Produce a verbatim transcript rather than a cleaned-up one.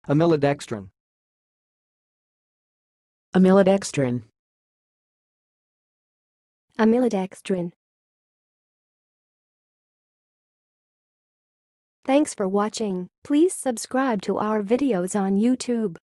Amylodextrin. Amylodextrin. Amylodextrin. Thanks for watching. Please subscribe to our videos on YouTube.